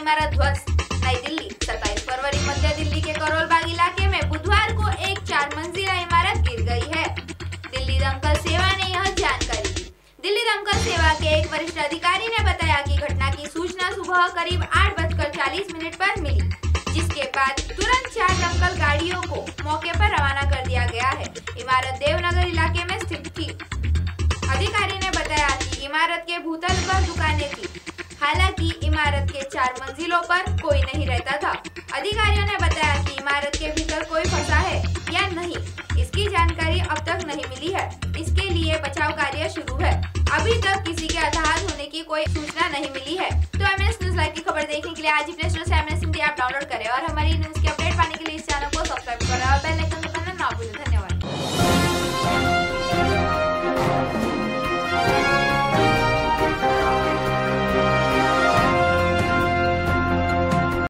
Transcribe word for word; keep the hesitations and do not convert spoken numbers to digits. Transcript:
इमारत ध्वस्त। नई दिल्ली, सत्ताईस फरवरी। मध्य दिल्ली के करोल बाग इलाके में बुधवार को एक चार मंजिला इमारत गिर गई है। दिल्ली दमकल सेवा ने यह जानकारी दी। दिल्ली दमकल सेवा के एक वरिष्ठ अधिकारी ने बताया कि घटना की सूचना सुबह करीब आठ बजकर चालीस मिनट पर मिली, जिसके बाद तुरंत चार दमकल गाड़ियों को मौके पर रवाना कर दिया गया है। इमारत देवनगर इलाके में स्थित थी। अधिकारी ने बताया कि इमारत के भूतल पर दुकानें थी। हालांकि इमारत के चार मंजिलों पर कोई नहीं रहता था। अधिकारियों ने बताया कि इमारत के भीतर कोई फंसा है या नहीं, इसकी जानकारी अब तक नहीं मिली है। इसके लिए बचाव कार्य शुरू है। अभी तक किसी के हताहत होने की कोई सूचना नहीं मिली है। तो एम एस न्यूज लाइव की खबर देखने के लिए आज ही प्ले स्टोर से M S Hindi app download करें और हमारी न्यूज के